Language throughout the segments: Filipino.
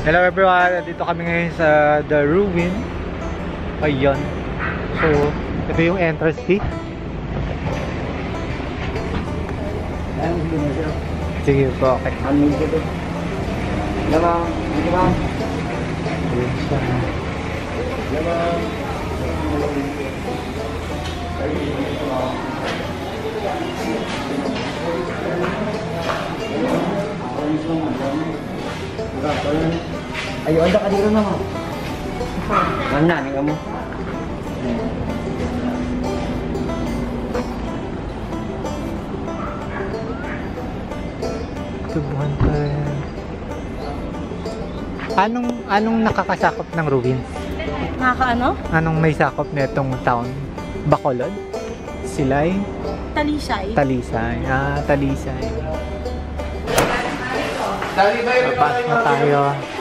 Hello everyone, dito kami ngayon sa The Ruin. Ayun. So, ito yung entrance fee. Sige po, okay. Lamang, lamang. Ayo, anda ka dito naman. Mana nih kamu? Tubuhan pa yan. Anong nakakasakop ng ruins? Nakakaano? Anong may sakop na itong town? Bacolod? Silay? Talisay. Talisay. Ah, Talisay. Papasok na tayo.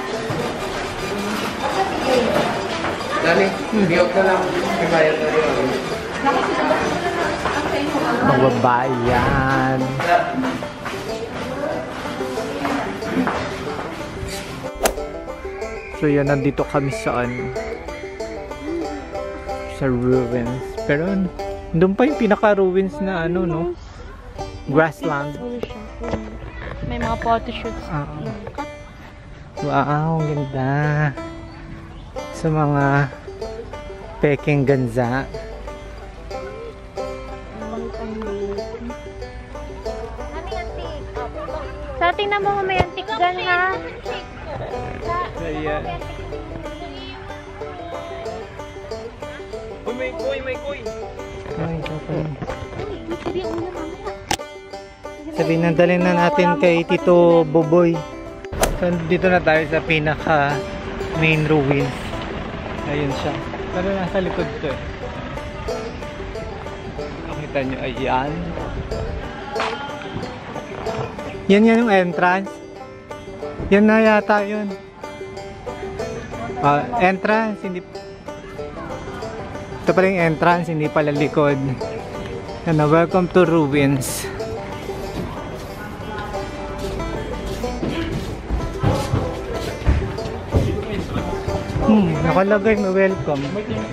Dali, biyok na lang. Bayad na rin. Magbabayan. So yun, nandito kami sa ruins. Pero doon pa yung pinaka-ruins na ano, no? Grassland. May mga photoshoots. Wow, ang ganda. Sa mga peking ganza. Sa tingnan mo may antik gan ha. Ayan. May kuy, may kuy. Ay, sabihin na dalhin na natin kay Tito Boboy. So, dito na tayo sa pinaka main ruins. Ayun siya. Pero nasa likod ko eh. Nakita nyo, ayan. Yan yung entrance. Yan na yata yun. Entrance, hindi. Ito pala yung entrance, hindi pala likod. Ano, welcome to ruins. Nakalagay na welcome.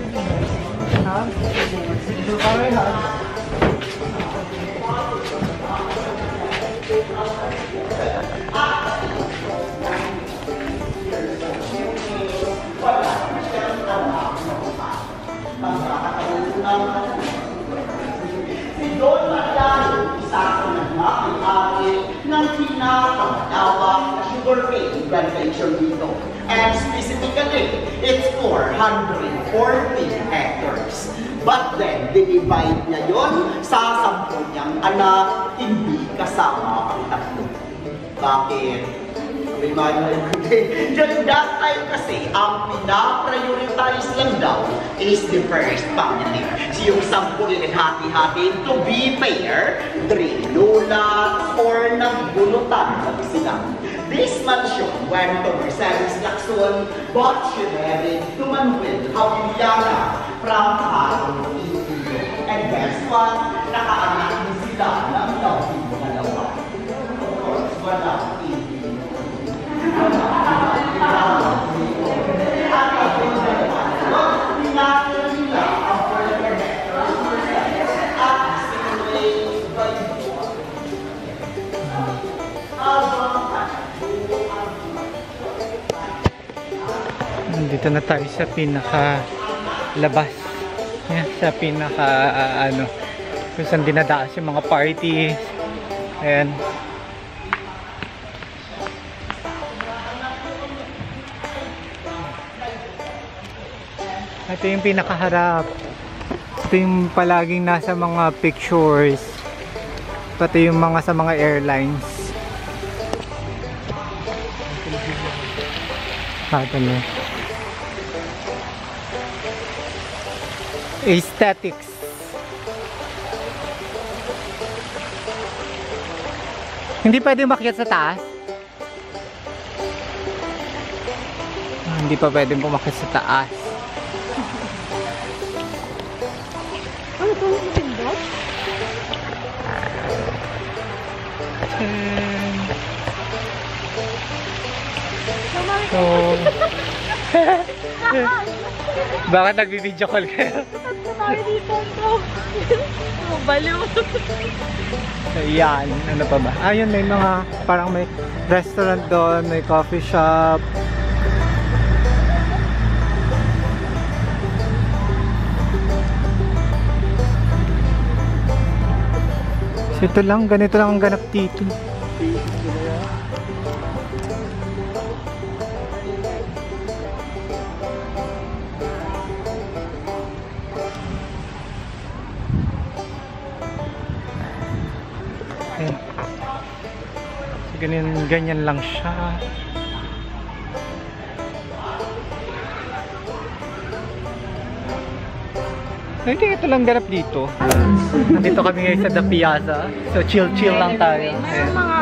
Doon Mariano, isa sa nagmamay-ari ng pinakamatawang na sugarcane plantation dito. And specifically, it's 440 hectares. But then, dinivide niya yon sa 10 niyang anak, hindi kasama ang 3. Bakit? During that time kasi, ang pina-prioritize lang daw is the first family. So yung 10 yung hati-hati, to be fair, 3 lolas or nagbulutan na sila. This mansion went to Mercedes Lacson, but she married to Manuel Hawiliana from Harong Isidro. And guess what? Nakaanak din sila ng dalawa. Of course, walang Dito na tayo sa pinaka labas. Yan, sa pinaka kung saan dinadaas yung mga parties. Ayan. Ito yung pinakaharap. Ito yung palaging nasa mga pictures. Pati yung mga sa mga airlines. Ito na. Aesthetics. Hindi pwede umakyat sa taas. Hindi pa pwedeng umakyat sa taas. Ano ito yung pindot? Mama, So, bakit nagbibideo call kayo? Tayo dito bro. Baliw. So, yan. Ano pa ba? Ayun, may mga, parang may restaurant doon, may coffee shop. So, ito lang, ganito lang ang ganap dito. Okay. So, ganyan lang siya. I think ito lang ganap dito. Nandito kami ngayon sa The Piazza. So chill lang tayo. Mayroon mga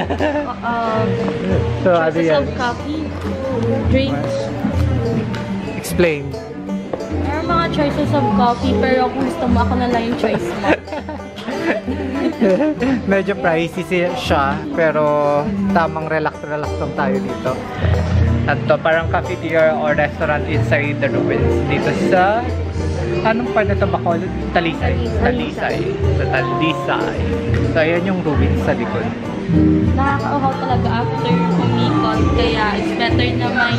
So ano choices yan? of coffee, drinks. Explain. Mayroon mga choices of coffee, pero kung gusto mo, ako na lang yung choice mo. Medyo pricey siya, pero tamang relax lang tayo dito. At to, parang cafeteria or restaurant inside the ruins. Dito sa... Anong part na ito ba called? Talisay. Talisay. Sa Talisay. So, ayan yung ruins sa likod. Nakakauhaw talaga after kumikot, kaya it's better na may...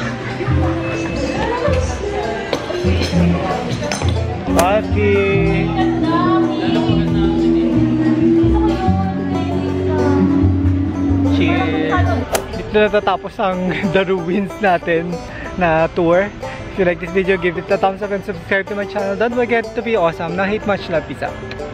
Coffee! Cheers! Dito natatapos ang The Ruins natin na tour. If you like this video, give it a thumbs up and subscribe to my channel. Don't forget to be awesome. Now, hate much love. Peace out.